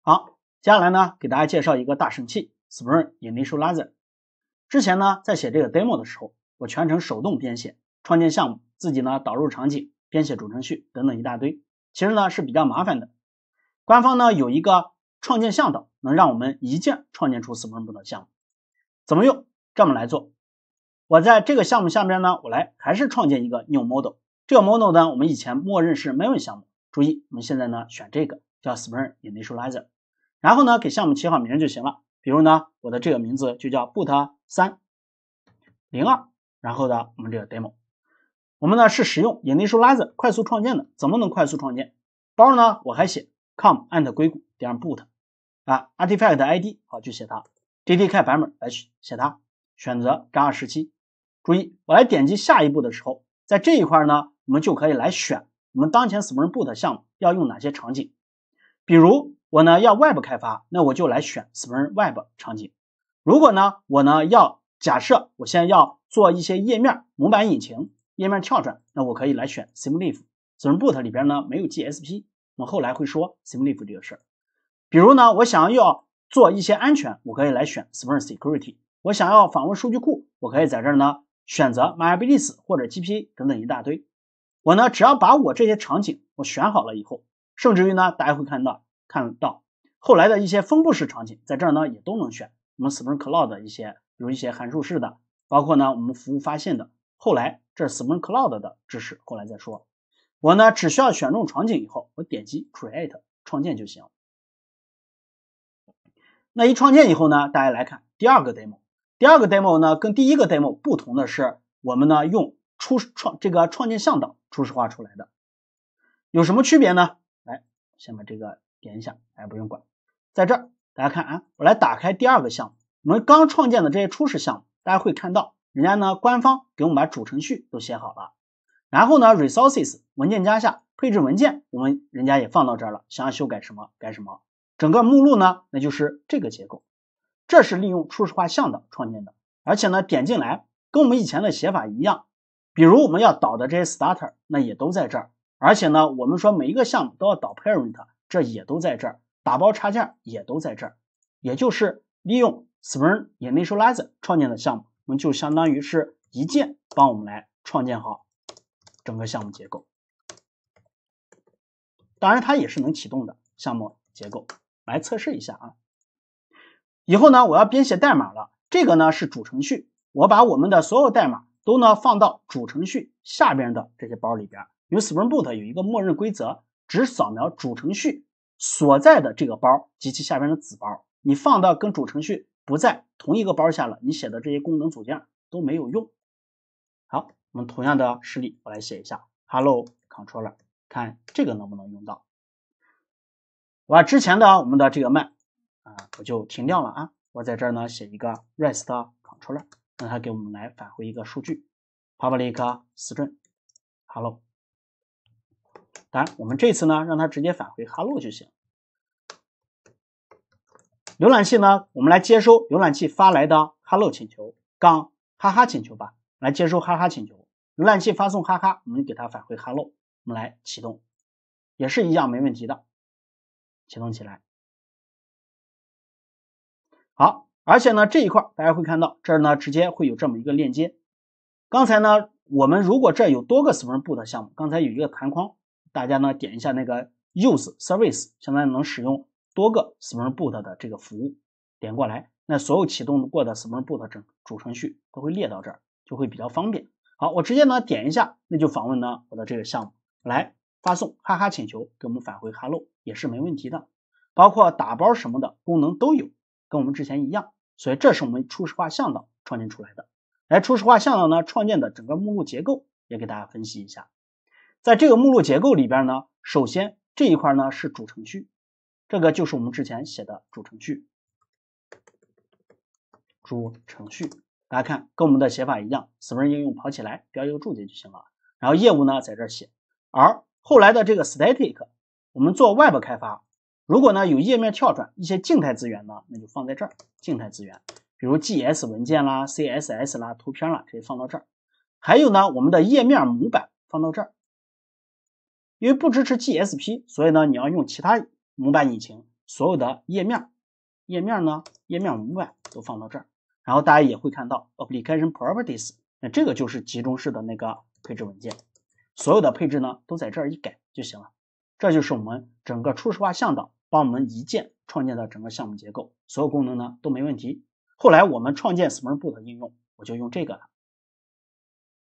好，接下来呢，给大家介绍一个大神器 Spring Initializer。之前呢，在写这个 demo 的时候，我全程手动编写，创建项目，自己呢导入场景，编写主程序等等一大堆，其实呢是比较麻烦的。官方呢有一个创建向导，能让我们一键创建出 Spring Boot 的项目。怎么用？这么来做。我在这个项目下面呢，我来还是创建一个 new model。这个 model 呢，我们以前默认是 Maven 项目，注意我们现在呢选这个叫 Spring Initializer。然后呢，给项目起好名就行了。比如呢，我的这个名字就叫 boot 302，然后呢，我们这个 demo， 我们呢是使用 Initializer 快速创建的。怎么能快速创建？包呢我还写 com硅谷点 boot 啊 ，artifact ID 好就写它 ，GTK 版本来写它，选择 Java 17。注意，我来点击下一步的时候，在这一块呢，我们就可以来选我们当前 Spring Boot 项目要用哪些场景。比如我呢要 Web 开发，那我就来选 Spring Web 场景。如果呢我呢要假设我现在要做一些页面模板引擎页面跳转，那我可以来选 Symleaf。Spring Boot 里边呢没有 GSP， 我们后来会说 Symleaf 这个事儿。比如呢我想要做一些安全，我可以来选 Spring Security。我想要访问数据库，我可以在这儿呢选择 MyAbillis 或者 GPA 等等一大堆。我呢只要把我这些场景我选好了以后，甚至于呢大家会看到后来的一些分布式场景，在这儿呢也都能选。我们 Spring Cloud 的一些，比如一些函数式的，包括呢我们服务发现的，后来这是 Spring Cloud 的知识，后来再说。我呢只需要选中场景以后，我点击 Create 创建就行。那一创建以后呢，大家来看第二个 demo。第二个 demo 呢跟第一个 demo 不同的是，我们呢用这个创建向导初始化出来的。有什么区别呢？来，先把这个点一下，大家不用管。在这儿大家看啊，我来打开第二个项目，我们刚创建的这些初始项目，大家会看到人家呢官方给我们把主程序都写好了，然后呢 resources 文件夹下配置文件，我们人家也放到这儿了，想要修改什么改什么。整个目录呢，那就是这个结构，这是利用初始化向导创建的，而且呢点进来跟我们以前的写法一样，比如我们要导的这些 starter 那也都在这儿，而且呢我们说每一个项目都要导 parent， 这也都在这儿，打包插件也都在这儿，也就是利用 Spring Initializer 创建的项目，我们就相当于是一键帮我们来创建好整个项目结构。当然它也是能启动的项目结构，来测试一下啊。以后呢我要编写代码了，这个呢是主程序，我把我们的所有代码都呢放到主程序下边的这些包里边。因为 Spring Boot 有一个默认规则，只扫描主程序所在的这个包及其下边的子包，你放到跟主程序不在同一个包下了，你写的这些功能组件都没有用。好，我们同样的实例我来写一下 Hello Controller， 看这个能不能用到。我把之前的我们的这个man我就停掉了啊，我在这儿呢写一个 REST Controller， 让它给我们来返回一个数据 public string hello。当然我们这次呢让它直接返回 hello 就行。浏览器呢我们来接收浏览器发来的 hello 请求杠哈哈请求吧，来接收哈哈请求，浏览器发送哈哈，我们给它返回 hello， 我们来启动也是一样没问题的，启动起来。好，而且呢这一块大家会看到这儿呢直接会有这么一个链接。刚才呢我们如果这有多个 Spring Boot 项目，刚才有一个弹框，大家呢点一下那个 use service， 相当于能使用多个 Spring Boot 的这个服务，点过来，那所有启动过的 Spring Boot 主程序都会列到这儿，就会比较方便。好，我直接呢点一下，那就访问呢我的这个项目，来发送哈哈请求给我们返回 hello 也是没问题的，包括打包什么的功能都有，跟我们之前一样。所以这是我们初始化向导创建出来的。来，初始化向导呢创建的整个目录结构也给大家分析一下。在这个目录结构里边呢，首先这一块呢是主程序，这个就是我们之前写的主程序。大家看跟我们的写法一样， Spring 应用跑起来标一个注解就行了，然后业务呢在这儿写。而后来的这个 static 我们做 Web 开发，如果呢有页面跳转一些静态资源呢，那就放在这儿，静态资源比如 GS 文件啦 CSS 啦图片啦，这些放到这儿。还有呢我们的页面模板放到这儿，因为不支持 GSP， 所以呢你要用其他模板引擎， 所有的页面文外都放到这儿，然后大家也会看到 Application Properties， 那这个就是集中式的那个配置文件，所有的配置呢都在这儿一改就行了。这就是我们整个初始化向导帮我们一键创建的整个项目结构，所有功能呢都没问题。后来我们创建 Spring Boot 应用，我就用这个了。